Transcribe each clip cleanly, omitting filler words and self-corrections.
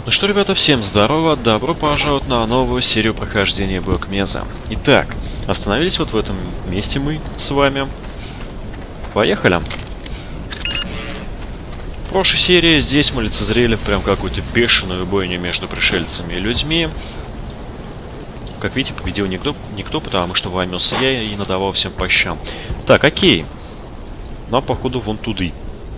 Ну что, ребята, всем здорово, добро пожаловать на новую серию прохождения Блэкмеза. Итак, остановились вот в этом месте мы с вами. Поехали. В прошлой серии здесь мы лицезрели прям какую-то бешеную бойню между пришельцами и людьми. Как видите, победил никто, потому что вломился я и надавал всем по щам. Так, окей. Нам, походу, вон туды.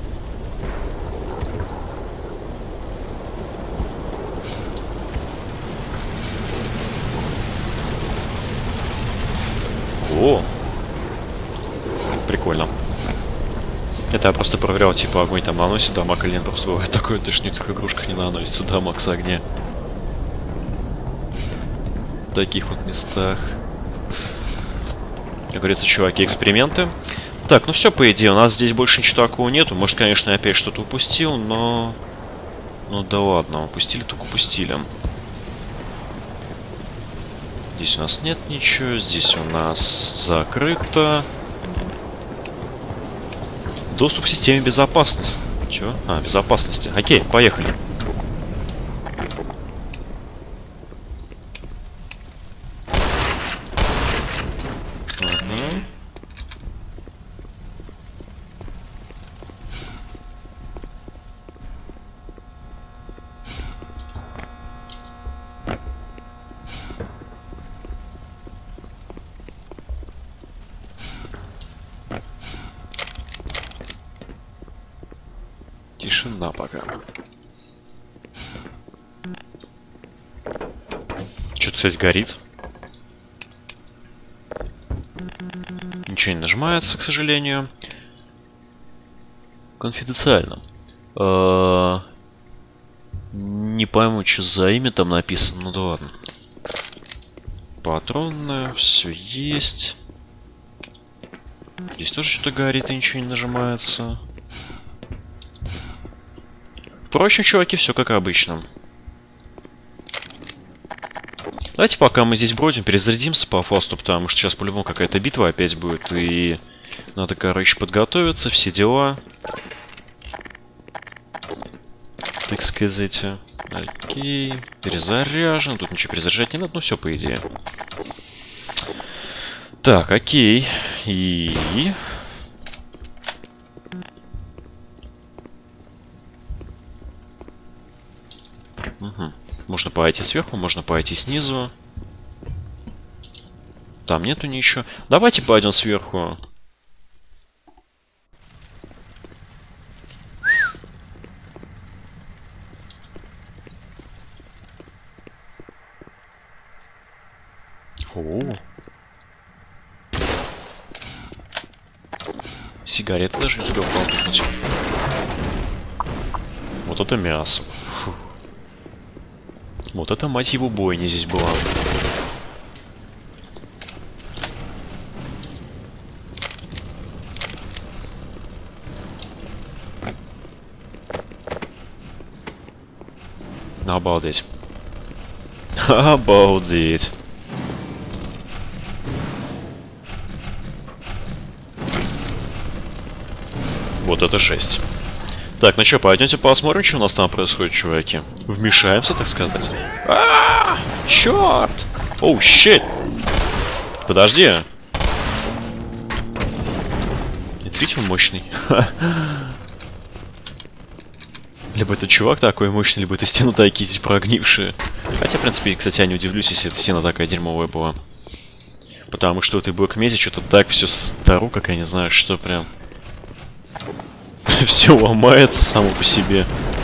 О! Прикольно. Это я просто проверял, типа, огонь там наносит дамаг или нет. Просто бывает такое, что в некоторых игрушках не наносится дамаг с огня. В таких вот местах. Как говорится, чуваки, эксперименты. Так, ну все, по идее, у нас здесь больше ничего такого нету. Может, конечно, я опять что-то упустил, но... Ну да ладно, упустили, только упустили. Здесь у нас нет ничего, здесь у нас закрыто. Доступ к системе безопасности. Чего? А, безопасности. Окей, поехали. Тишина пока. Что-то, кстати, горит. Ничего не нажимается, к сожалению. Конфиденциально. Не пойму, что за имя там написано. Ну да ладно. Патронное, все есть. Здесь тоже что-то горит и ничего не нажимается. Впрочем, чуваки, все как обычно. Давайте пока мы здесь бродим, перезарядимся по фасту, потому что сейчас по-любому какая-то битва опять будет, и надо, короче, подготовиться, все дела. Так сказать. Окей. Перезаряжен. Тут ничего перезаряжать не надо, ну все, по идее. Так, окей. И... Угу. Можно пойти сверху, можно пойти снизу. Там нету ничего. Давайте пойдем сверху. О. Сигареты даже не успел полкнуть. Вот это мясо. Фу. Вот это, мать его, бойня здесь была. Обалдеть. Обалдеть. Вот это жесть. Так, ну что, пойдемте посмотрим, что у нас там происходит, чуваки. Вмешаемся, так сказать. Черт! Оу, щит! Подожди. Смотрите, он мощный. Либо это чувак такой мощный, либо это стены такие здесь прогнившие. Хотя, в принципе, кстати, я не удивлюсь, если эта стена такая дерьмовая была. Потому что в этой Блэкмезе что-то так все старо, как я не знаю, что прям... Все ломается само по себе.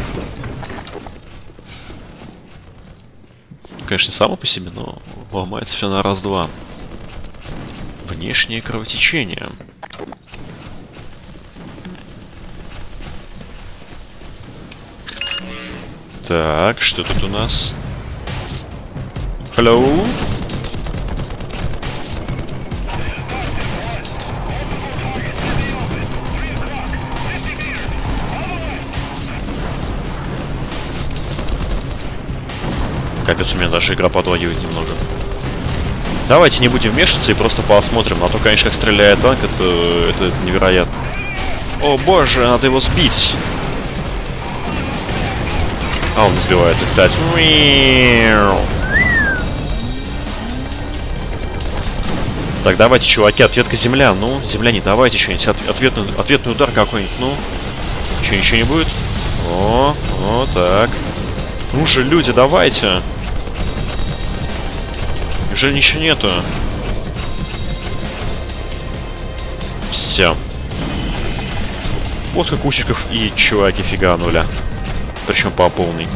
Конечно, не само по себе, но ломается все на раз-два. Внешнее кровотечение. Так, что тут у нас? Hello? Капец, у меня даже игра подлагивает немного. Давайте не будем вмешиваться и просто посмотрим. А то, конечно, как стреляет танк, это невероятно. О боже, надо его сбить. А, он не сбивается, кстати. Так, давайте, чуваки, ответка земля. Ну, земляне, давайте что-нибудь. Ответный удар какой-нибудь. Ну, ничего не будет. О, так. Ну же, люди, давайте. Неужели ничего нету? Все. Вот как кучиков и чуваки фиганули. Причем по полной.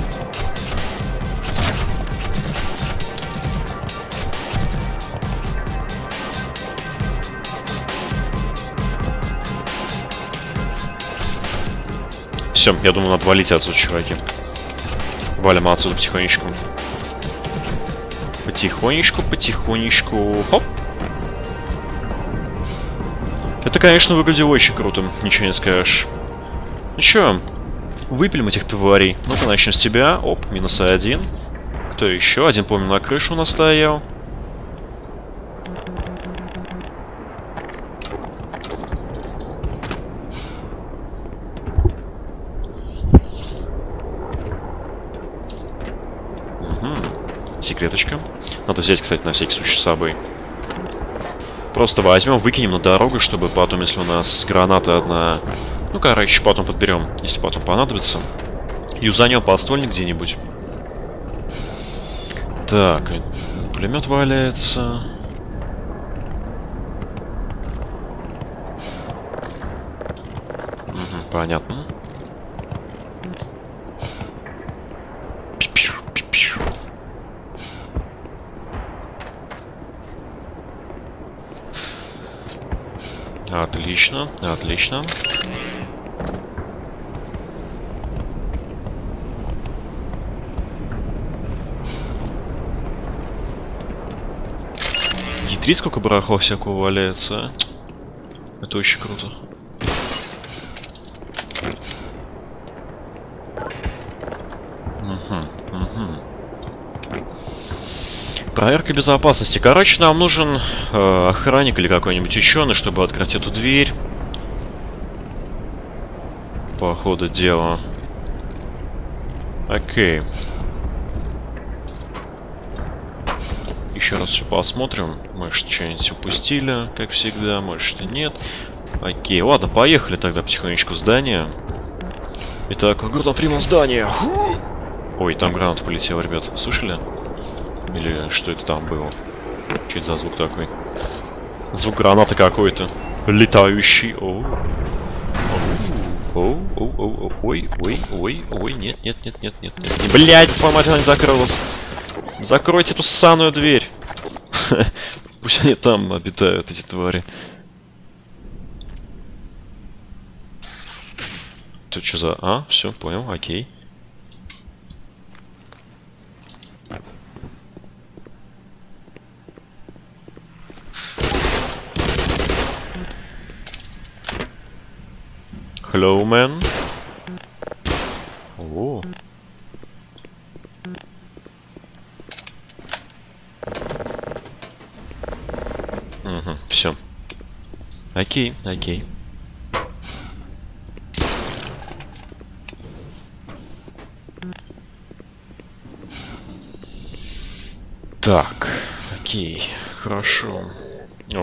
Все, я думаю, надо валить отсюда, чуваки. Валим отсюда потихонечку. Потихонечку, потихонечку. Хоп. Это, конечно, выглядело очень круто. Ничего не скажешь. Ну чё, выпилим этих тварей. Ну-ка, начнем с тебя. Оп, -1. Кто еще? Один, помню, на крышу у нас стоял. Секреточка. Надо взять, кстати, на всякий случай с собой. Просто возьмем, выкинем на дорогу, чтобы потом, если у нас граната одна... Ну, короче, потом подберем, если потом понадобится. Юзанем подствольник где-нибудь. Так, пулемет валяется. Угу, понятно. Отлично, отлично. Ядрить, сколько барахла всякого валяется, а? Это очень круто. Проверка безопасности. Короче, нам нужен охранник или какой-нибудь ученый, чтобы открыть эту дверь. По ходу дела. Окей. Еще раз все посмотрим. Может, что-нибудь упустили, как всегда. Может, и нет. Окей, ладно, поехали тогда потихонечку в здание. Итак, Гордон Фриман, здание. Ой, там гранат полетел, ребят. Слышали? Или что это там было? Что это за звук такой? Звук гранаты какой-то. Летающий. Ой, нет. Блять, по мать, она не закрылась. Закройте эту ссаную дверь. Пусть они там обитают, эти твари. Тут что за... А, все, понял, окей. Hello, man. О. Угу, все. Окей, окей. Так, окей, хорошо. О.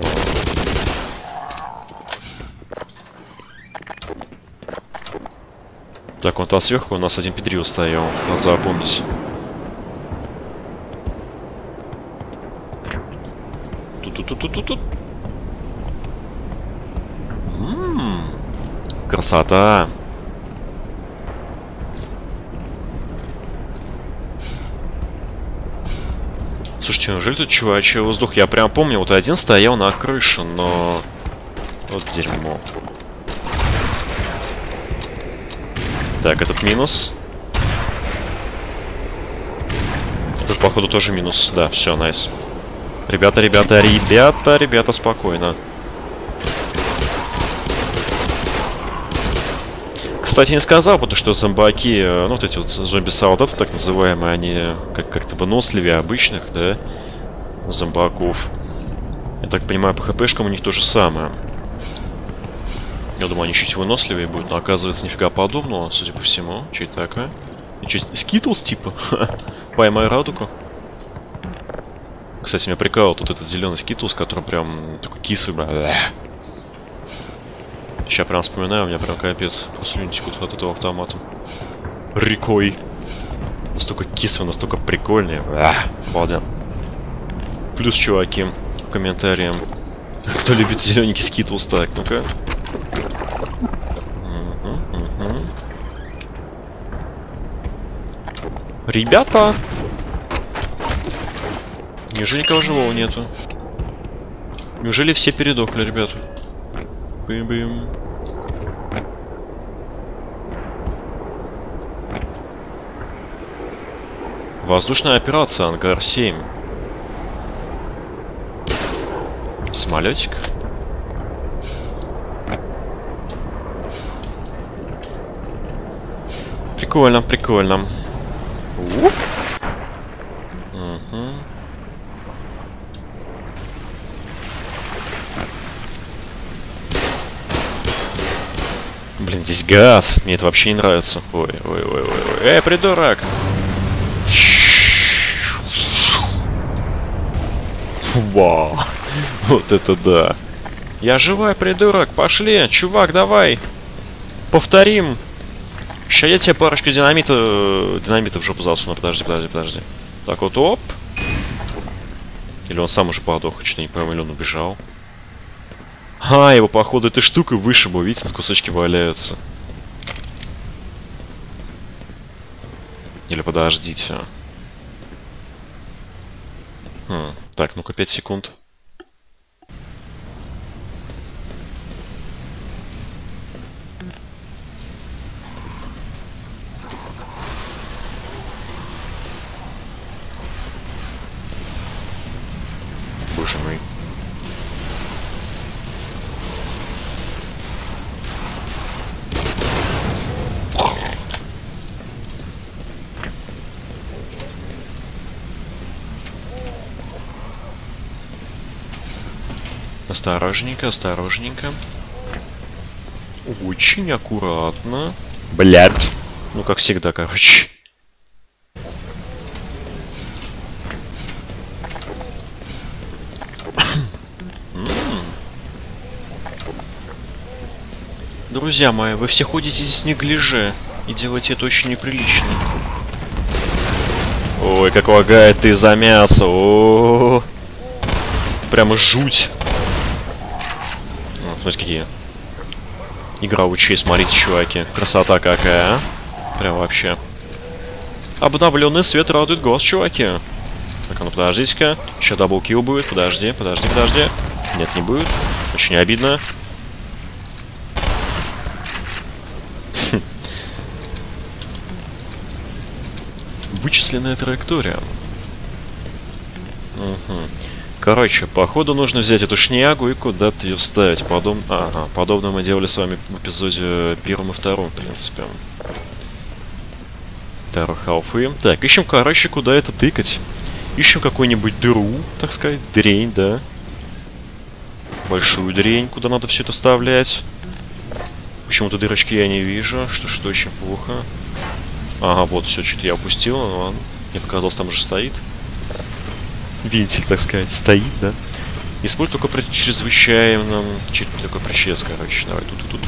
Так, вот, а сверху у нас один педрил стоял. Надо запомнить. Тут. Красота. Слушайте, неужели тут чувачий воздух? Я прям помню, вот один стоял на крыше, но... Вот дерьмо. Так, этот минус. Этот, походу, тоже минус. Да, все, найс. Ребята, спокойно. Кстати, не сказал, потому что зомбаки, ну, вот эти вот зомби-солдаты, так называемые, они как-то выносливее обычных, да, зомбаков. Я так понимаю, по хпшкам у них то же самое. Я думаю, они чуть выносливее будут, но оказывается нифига подобного, судя по всему. Что это такое? Чё, скитлс типа? Поймай радугу. Кстати, меня прикалывал тут этот зеленый скитлс, который прям такой кислый, бля. Сейчас прям вспоминаю, у меня прям капец. Слюни текут от этого автомата. Рекой. Настолько кислый, настолько прикольный. Обалден. Плюс, чуваки, в комментариям. Кто любит зелененький скитлс, так, ну-ка. Ребята! Неужели никого живого нету? Неужели все передохли, ребята? Бым-бым. Воздушная операция, Ангар 7. Самолетик. Прикольно, прикольно. Угу. Блин, здесь газ. Мне это вообще не нравится. Ой, ой, ой, ой, ой. Придурок! Вау. Вот это да. Я живой, придурок. Пошли. Чувак, давай. Повторим. Сейчас я тебе парочку динамита в жопу засуну. Подожди, подожди, подожди. Так вот, оп. Или он сам уже подох, что-то не пойму, или он убежал. Его, походу, этой штукой вышибу. Видите, тут кусочки валяются. Или подождите. Так, ну-ка, 5 секунд. Боже мой. Осторожненько, осторожненько. Очень аккуратно. Блядь. Ну, как всегда, короче. Друзья мои, вы все ходите здесь неглиже. И делаете это очень неприлично. Ой, как лагает ты за мясо. О-о-о. Прямо жуть. Смотрите, какие игровые, смотрите, чуваки. Красота какая, а? Прям вообще. Обновленный свет радует глаз, чуваки. Так, ну подождите-ка. Еще даблкил будет. Подожди, подожди, подожди. Нет, не будет. Очень обидно. Вычисленная траектория. Короче, походу нужно взять эту шнягу и куда-то ее вставить. Подобно мы делали с вами в эпизоде 1 и 2, в принципе. Terror Half. Так, ищем, короче, куда это тыкать. Ищем какую-нибудь дыру, так сказать. Дрень, да. Большую дрень, куда надо все это вставлять. Почему-то дырочки я не вижу, что очень плохо. Ага, вот, все, что-то я упустил. Ну, ладно. Мне показалось, там уже стоит. Вентиль, так сказать, стоит, да? Используй только при чрезвычайном... Только причес, короче. Давай, тут.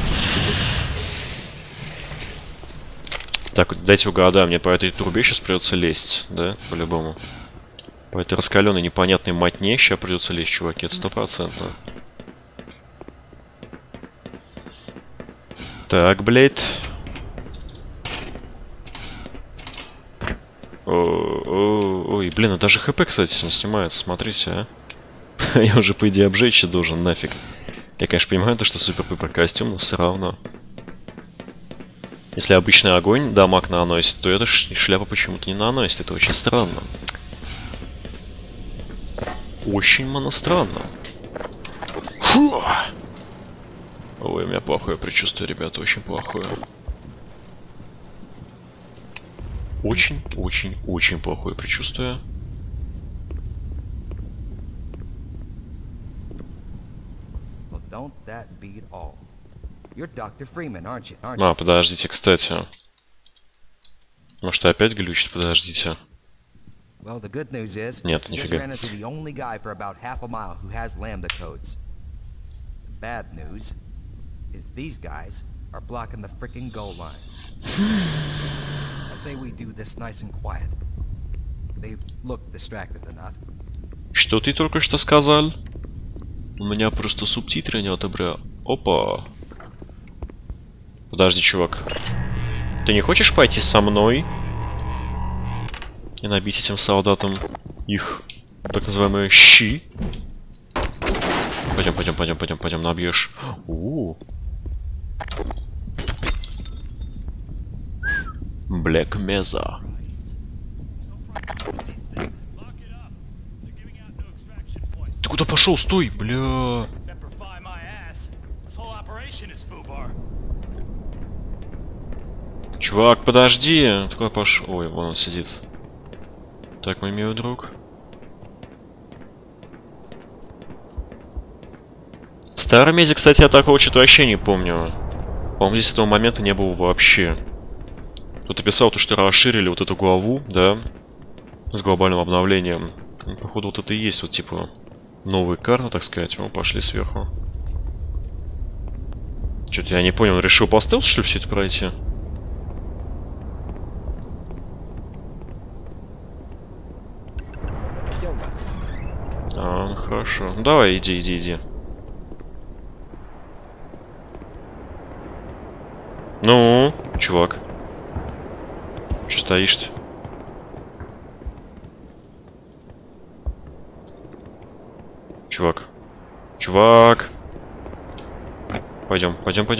Так, дайте угадаю, мне по этой трубе сейчас придется лезть, да? По-любому. По этой раскаленной непонятной матне сейчас придется лезть, чуваки, это 100%. Так, блядь. Ой, блин, это даже ХП, кстати, не снимается, смотрите, а. Я уже, по идее, обжечься должен, нафиг. Я, конечно, понимаю, то, что супер-пупер костюм, но все равно. Если обычный огонь дамаг наносит, то эта шляпа почему-то не наносит. Это очень странно. Очень моностранно. Фу! Ой, у меня плохое предчувствие, ребята, очень плохое. Очень плохое предчувствие. Подождите, кстати. Может, опять глючит? Подождите. Well, the good news is, Нет, I just нифига. ran into the only guy for about half a mile who has Lambda codes. The bad news is these guys are blocking the freaking goal line. I say we do this nice and quiet. They look distracted enough. Что ты только что сказал? У меня просто субтитры не отобрал. Опа. Подожди, чувак. Ты не хочешь пойти со мной и набить этим солдатам их так называемые щи? Пойдем, набьешь. Black Mesa. Ты куда пошел? Стой, бля. Чувак, подожди. Ты куда пошел? Ой, вон он сидит. Так, мой милый друг. В старом мезе, кстати, я такого что-то вообще не помню. По-моему, здесь этого момента не было вообще. Кто-то писал, что расширили вот эту главу, да, с глобальным обновлением. Походу, вот это и есть, вот типа, новые карты, так сказать. Мы пошли сверху. Что-то я не понял, решил по стелсу, что ли, все это пройти? А, ну хорошо. Ну давай, иди. Ну, чувак. Че стоишь-то? Чувак. Пойдем.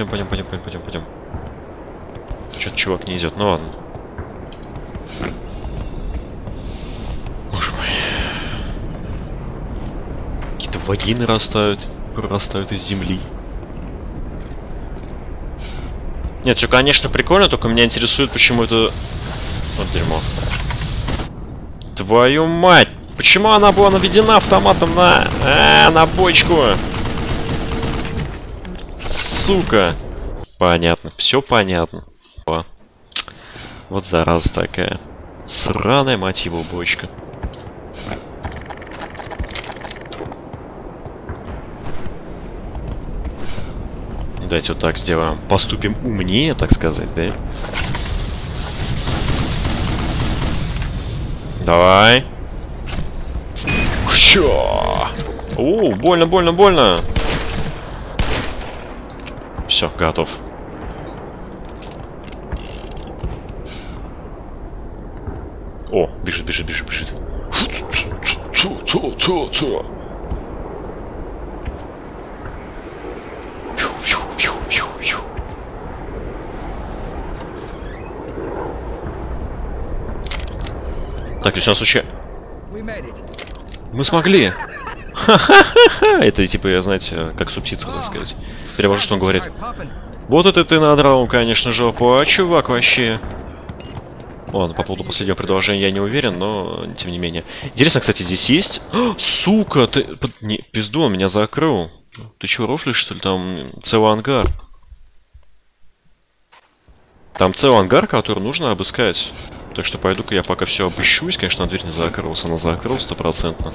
Что-то чувак не идет. Ну ладно. Боже мой. Какие-то вагины прорастают из земли. Нет, все, конечно, прикольно, только меня интересует, почему это... Вот дерьмо. Твою мать! Почему она была наведена автоматом на бочку? Сука! Понятно, все понятно. О. Вот зараза такая. Сраная, мать его, бочка. Давайте вот так сделаем. Поступим умнее, так сказать, да? Давай. Чё? О, больно. Все, готов. О, бежит. Так, то есть у нас вообще... Мы смогли! Ха-ха-ха-ха! Это типа, знаете, как субтитры, так сказать. Перевожу, что он говорит. Вот это ты надрал, конечно, жопу, а чувак вообще... Ладно, по поводу последнего предложения я не уверен, но тем не менее. Интересно, кстати, здесь есть... Сука, ты... Не, пизду, он меня закрыл. Ты чё, рофлишь, что ли? Там целый ангар. Там целый ангар, который нужно обыскать. Так что пойду-ка я пока все обыщусь. Конечно, дверь не закрылась. Она закрылась 100%.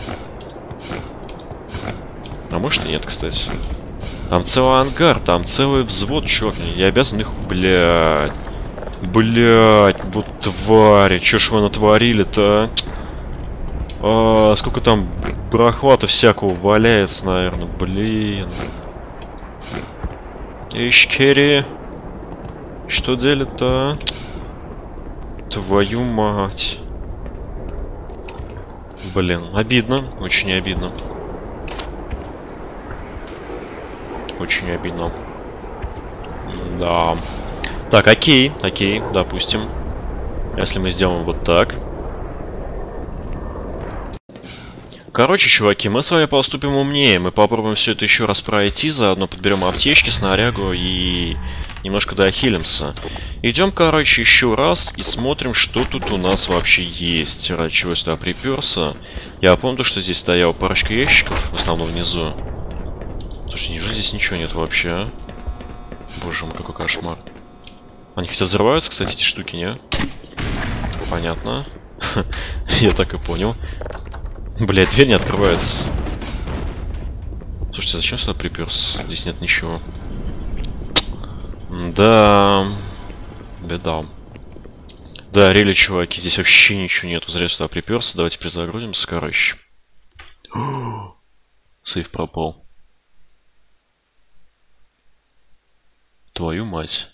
А может и нет, кстати. Там целый ангар, там целый взвод, чувак. Я обязан их... Блядь, вот твари. Чё ж вы натворили-то, а? Сколько там барахвата всякого валяется, наверное. Блин. Ишкери. Что делит-то? Твою мать. Блин, обидно. Очень обидно. Очень обидно. Да. Так, окей, допустим. Если мы сделаем вот так. Короче, чуваки, мы с вами поступим умнее. Мы попробуем все это еще раз пройти. Заодно подберем аптечки, снарягу и немножко дохилимся. Идем, короче, еще раз и смотрим, что тут у нас вообще есть. Ради чего я сюда приперся. Я помню, что здесь стояла парочка ящиков, в основном внизу. Слушай, неужели здесь ничего нет вообще, а? Боже мой, какой кошмар. Они хотя взрываются, кстати, эти штуки, не? Понятно. Я так и понял. Блядь, дверь не открывается. Слушайте, зачем сюда приперся? Здесь нет ничего. Да. Беда. Да, рели, чуваки, здесь вообще ничего нету. Зря сюда приперся. Давайте перезагрузимся, короче. Сейф пропал. Твою мать.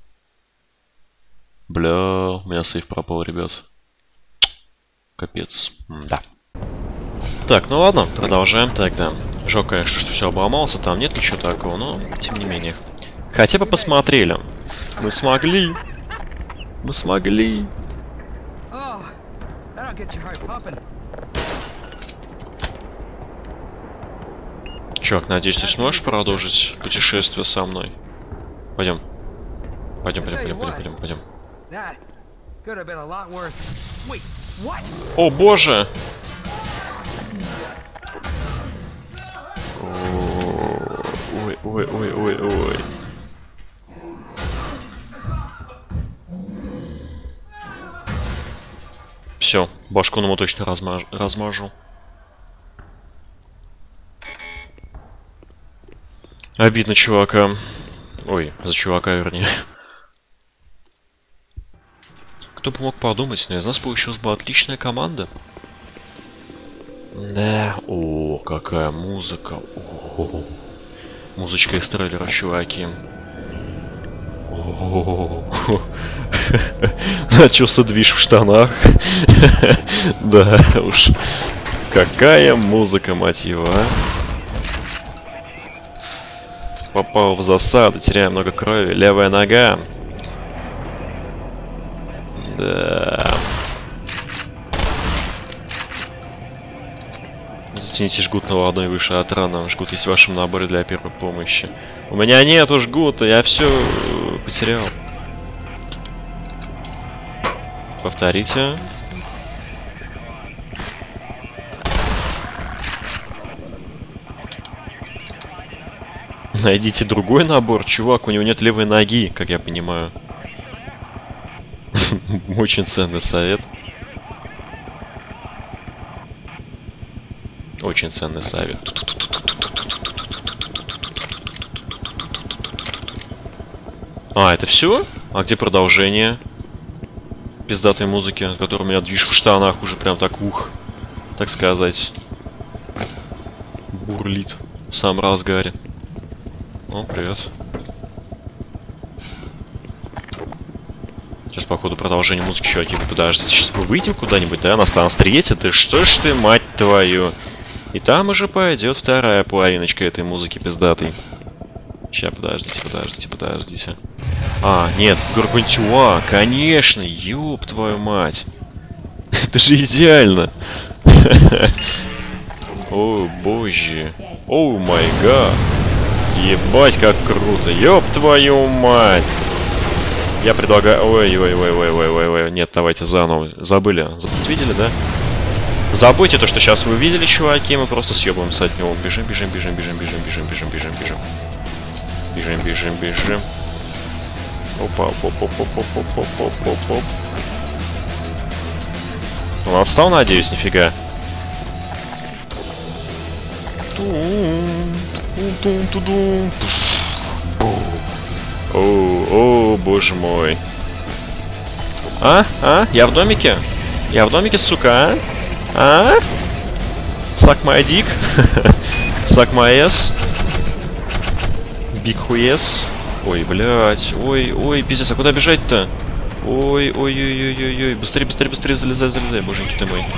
Бля, у меня сейф пропал, ребят. Капец. Да. Так, ну ладно, продолжаем тогда. Жалко, конечно, что все обломался, там нет ничего такого, но тем не менее. Хотя бы посмотрели. Мы смогли. Мы смогли. Чувак, надеюсь, ты сможешь продолжить путешествие со мной? Пойдем. Пойдем. О, боже! Ой. Все, башку ему точно размажу. Обидно чувака. Ой, за чувака, вернее. Кто бы мог подумать, но из нас получилась бы отличная команда. Да, о, какая музыка. О, музычка из трейлера, чуваки. Начался движ в штанах. Да уж. Какая музыка, мать его, а. Попал в засаду, теряю много крови. Левая нога. Да. Затяните жгут на ладонь выше от раны. Жгут есть в вашем наборе для первой помощи. У меня нету жгута, я все потерял. Повторите. Найдите другой набор. Чувак, у него нет левой ноги, как я понимаю. Очень ценный совет. Очень ценный совет. А, это все? А где продолжение пиздатой музыки, которую у меня движ в штанах уже прям так так сказать, бурлит в самом разгаре. О, привет. Сейчас, походу, продолжение музыки, чуваки. Подождите, сейчас мы выйдем куда-нибудь, да? Нас там встретит. Ты что ж ты, мать твою? И там уже пойдет вторая половиночка этой музыки пиздатой. Сейчас, подождите. А, нет, Гаргантюа, конечно, ёб твою мать. Это же идеально. О, боже. О, май гад. Ебать, как круто. Ёб твою мать. Я предлагаю... Ой. Нет, давайте заново. Забыли. Видели, да? Забудьте то, что сейчас вы видели, чуваки. Мы просто съебываемся от него. Бежим. Опа, оп. Он отстал, надеюсь, нифига. О, боже мой. Я в домике? Я в домике, сука, а? Suck my dick. Suck my ass. Big хуес. Ой, блядь. Ой, пиздец, а куда бежать-то? Ой. Быстрее, залезай, боженьки ты мой.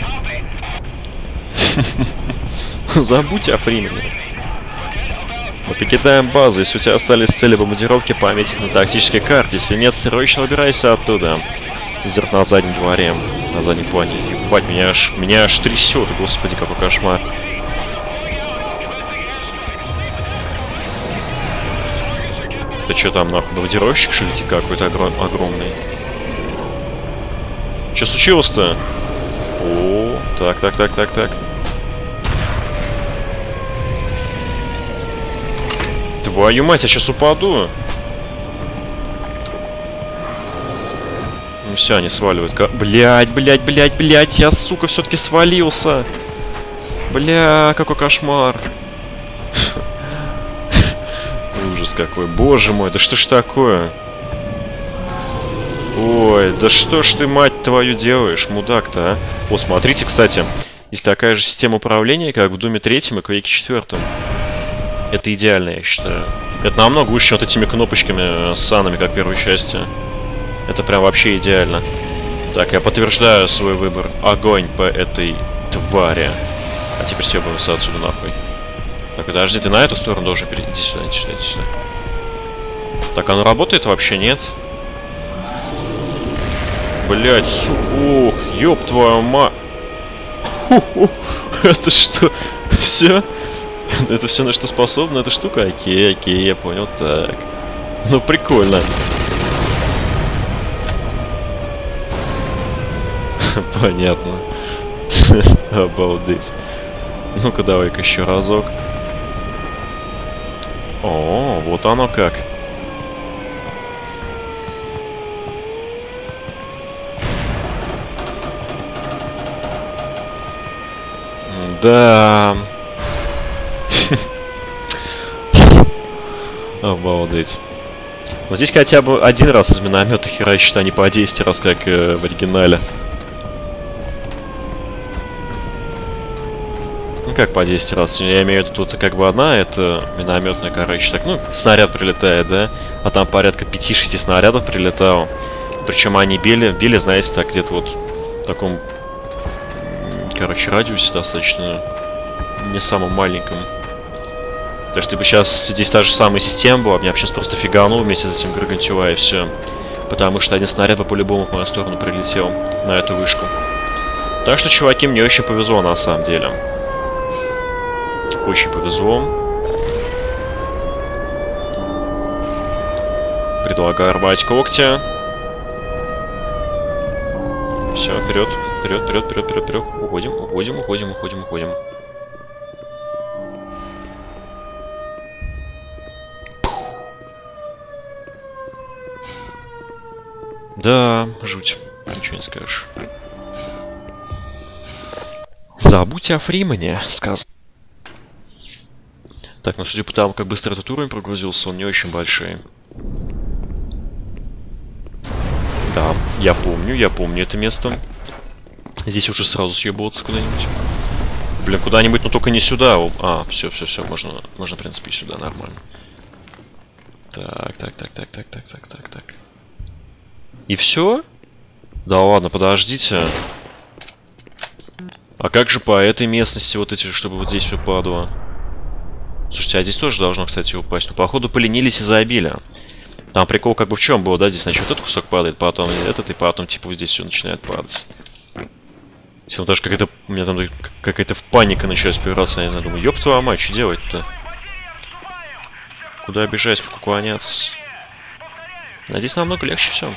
Забудь о времени. Мы покидаем базу. Если у тебя остались цели бомбардировки, пометь их на тактической карте. Если нет, срочно убирайся оттуда. Зерт на заднем дворе. На заднем плане. Ебать, меня аж трясет. Господи, какой кошмар. Это что там, нахуй, бомбардировщик шильтик какой-то огромный? Что случилось-то? О, так. Твою мать, я сейчас упаду. все, они сваливают. Блять, я, сука, все-таки свалился. Бля, какой кошмар. Ужас какой. Боже мой, да что ж такое? Ой, да что ж ты, мать твою, делаешь, мудак-то, а? О, смотрите, кстати, есть такая же система управления, как в Думе 3 и Quake 4. Это идеально, я считаю. Это намного лучше, чем вот этими кнопочками с санами, как в первой части. Это прям вообще идеально. Так, я подтверждаю свой выбор. Огонь по этой твари. А теперь съебываемся отсюда нахуй. Так, подожди, ты на эту сторону должен перейти. Иди сюда, иди сюда, иди сюда. Так, оно работает вообще, нет? Блять, сука, ёб твою мать. Это что? Все? Это все, на что способна эта штука? Окей, я понял. Так. Ну, прикольно. Понятно. Обалдеть. Ну-ка, давай-ка еще разок. О, вот оно как. Да. Обалдеть. Но здесь хотя бы один раз из миномета херачит, а не по 10 раз, как в оригинале. Ну как по 10 раз? Я имею в виду, тут как бы одна, это минометная, короче. Так, ну, снаряд прилетает, да? А там порядка 5-6 снарядов прилетало. Причем они били, знаете, так где-то вот в таком, короче, радиусе достаточно не самым маленьком. Так что бы сейчас здесь та же самая система была, меня сейчас просто фиганул вместе с этим Гаргантюа и все. Потому что один снаряд бы по-любому в мою сторону прилетел на эту вышку. Так что, чуваки, мне очень повезло на самом деле. Очень повезло. Предлагаю рвать когти. Все, вперед, вперед. Уходим. Да, жуть. Ничего не скажешь. Забудь о Фримане, сказал. Так, ну судя по тому, как быстро этот уровень прогрузился, он не очень большой. Да, я помню это место. Здесь уже сразу съебываться куда-нибудь. Блин, куда-нибудь, но только не сюда. А, все, можно, в принципе, сюда, нормально. Так. И все? Да ладно, подождите. А как же по этой местности вот эти, чтобы вот здесь все падало? Слушайте, а здесь тоже должно, кстати, упасть. Но походу поленились и забили. Там прикол как бы в чем был, да? Здесь, значит, вот этот кусок падает, потом этот, и потом, типа, вот здесь все начинает падать. Все, даже какая-то... У меня там какая-то паника началась первый раз, я не знаю, думаю, ёб твою мать, что делать-то? Куда бежать, как уклоняться? А здесь намного легче все.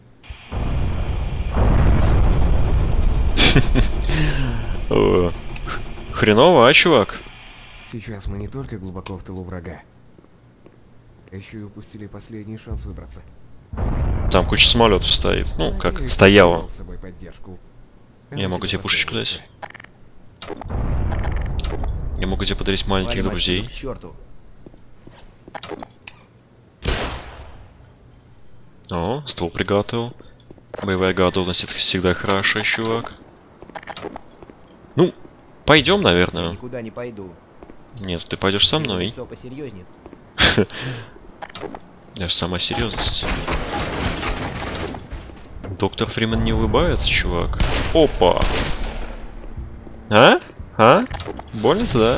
Хреново, а, чувак? Сейчас мы не только глубоко в тылу врага, а еще и упустили последний шанс выбраться. Там куча самолетов стоит. Ну, как, стояло. Я могу тебе пушечку дать. Я могу тебе подарить маленьких друзей. О, ствол приготовил. Боевая готовность — это всегда хорошо, чувак. Ну, пойдем, наверное. Я никуда не пойду. Нет, ты пойдешь со мной. Я же сама серьезность. Доктор Фриман не улыбается, чувак. Опа! А? А? Больно-то, да?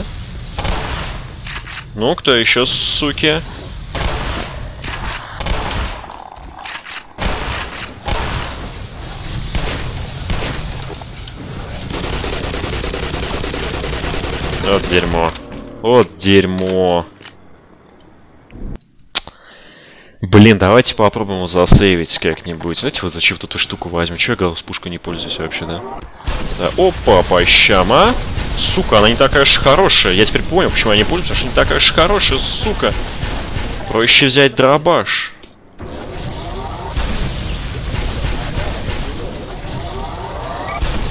Ну, кто еще, суки? Вот дерьмо. Вот дерьмо. Блин, давайте попробуем его засейвить как-нибудь. Знаете, вот зачем вот эту штуку возьмем? Чё я гаусс-пушкой не пользуюсь вообще, да? Да? Опа, по щам, а? Сука, она не такая уж хорошая. Я теперь понял, почему я не пользуюсь, потому что не такая уж хорошая, сука. Проще взять дробаш.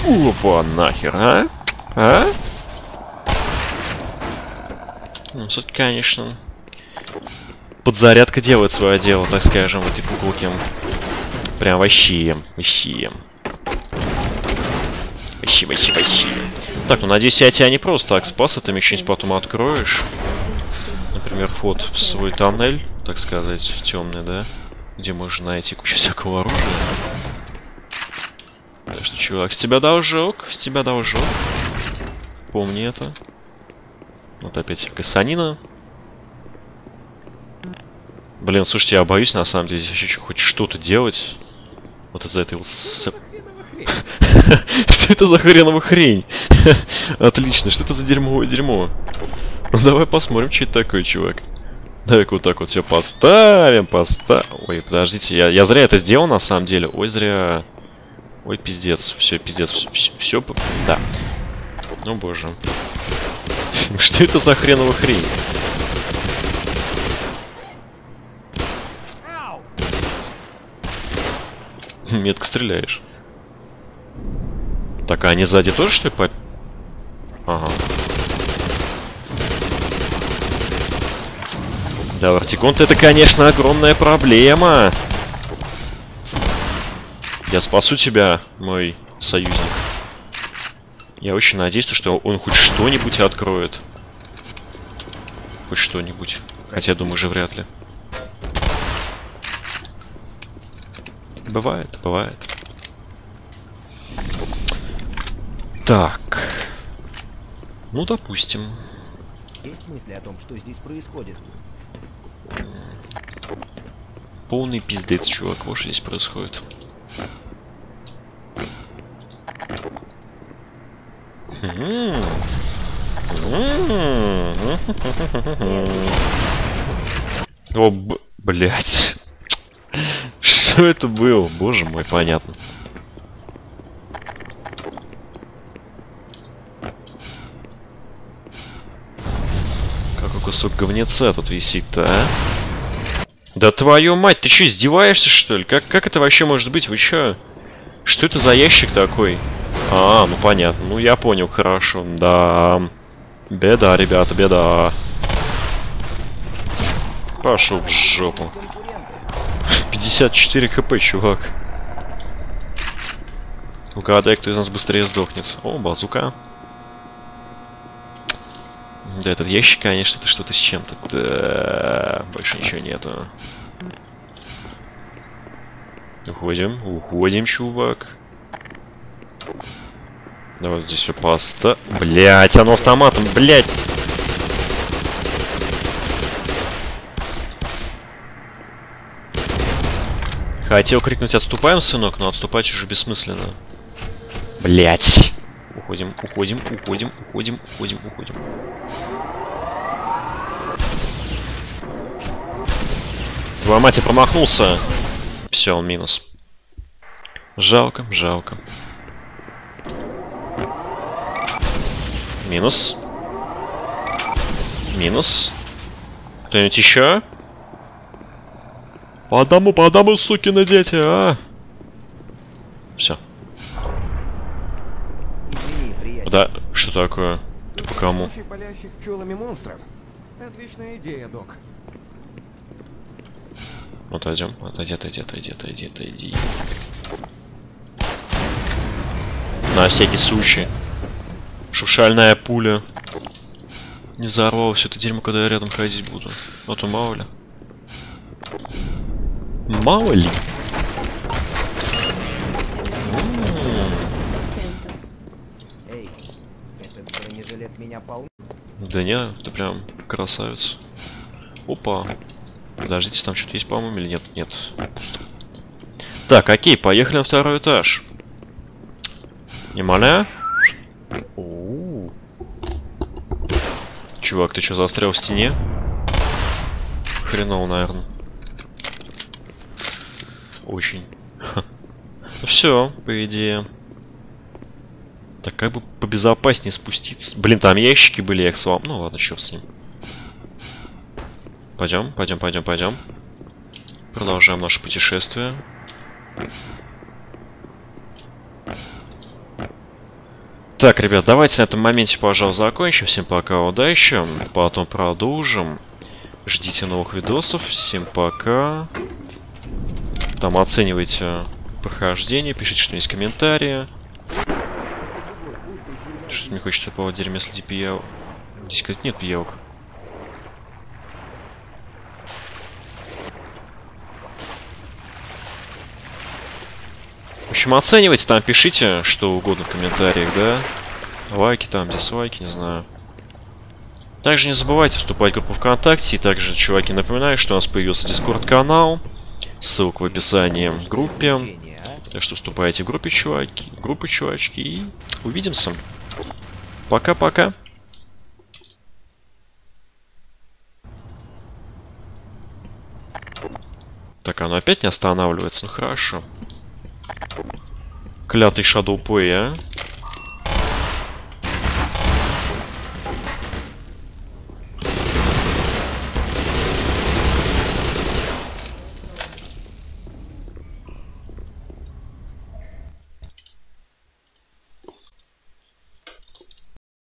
Опа, нахер, а? А? Ну, тут, конечно, подзарядка делает свое дело, так скажем, в этой куколке. Прям вообще. Вообще. Так, ну надеюсь, я тебя не просто так спас, это что-нибудь потом откроешь. Например, вход в свой тоннель, так сказать, темный, да? Где можно найти кучу всякого оружия. Так что, чувак, с тебя должок, Помни это. Вот опять кассанина. Блин, слушайте, я боюсь, на самом деле, здесь еще хоть что-то делать. Вот из-за этой вот... Что это за хреновая хрень? Отлично, что это за дерьмовое дерьмо? Ну давай посмотрим, что это такое, чувак. Давай-ка вот так вот все поставим. Ой, подождите, я зря это сделал, на самом деле. Ой, зря. Ой, пиздец. Все, пиздец. Все, да. Ну, боже. Что это за хреновая хрень? Метко стреляешь. Так, а они сзади тоже, что ли, Ага. Да, Вартиконт это, конечно, огромная проблема. Я спасу тебя, мой союзник. Я очень надеюсь, что он хоть что-нибудь откроет. Хоть что-нибудь. Хотя, я думаю, уже вряд ли. Бывает. Так. Ну, допустим. Есть мысли о том, что здесь происходит? Полный пиздец, чувак. Вот что здесь происходит. О, блять. Что это было? Боже мой, понятно. Какой кусок говнеца тут висит-то, а? Да твою мать, ты что, издеваешься, что ли? Как это вообще может быть? Вы чё? Что это за ящик такой? А, ну понятно. Ну я понял, хорошо. Да. Беда, ребята, беда. Пошел в жопу. 54 хп, чувак. Угадай, кто из нас быстрее сдохнет. О, базука. Да, этот ящик, конечно, это что-то с чем-то. Да, больше ничего нету. Уходим, чувак. Давай здесь все паста. Блять, оно автоматом, блять. Хотел крикнуть «Отступаем, сынок», но отступать уже бессмысленно. Блять. Уходим. Твоя мать, я промахнулся. Все, он минус. Жалко. Минус. Кто-нибудь еще? По одному, сукины дети, а! Все. Да, что такое? Ты по кому? Палящих пчелами монстров. Отличная идея, док. Отойдем. Отойди. На всякий случай. Чтоб шальная пуля не взорвала все это дерьмо, когда я рядом ходить буду. А то мало ли. Эй, этот бронежилет меня пол... Да не, ты прям красавец. Опа. Подождите, там что-то есть, по-моему, или нет? Нет. Пусто. Так, окей, поехали на второй этаж. Внимание. Чувак, ты что, застрял в стене? Хреново, наверное. Очень. Ну все, по идее. Так, как бы побезопаснее спуститься. Блин, там ящики были, я их сломал. Ну ладно, черт с ним. Пойдем. Продолжаем наше путешествие. Так, ребят, давайте на этом моменте, пожалуй, закончим. Всем пока, удачи. Потом продолжим. Ждите новых видосов. Всем пока. Там оценивайте прохождение, пишите что-нибудь в комментарии. Что-то мне хочется по дерьме среди пиявок. Здесь как нет пиявок. В общем, оценивайте, там пишите что угодно в комментариях, да? Лайки там, дизлайки, не знаю. Также не забывайте вступать в группу ВКонтакте. И также, чуваки, напоминаю, что у нас появился Дискорд-канал. Ссылка в описании в группе. Так что вступайте в группу, чувачки. И увидимся. Пока-пока. Так, оно опять не останавливается. Ну хорошо. Клятый Shadow Play, а?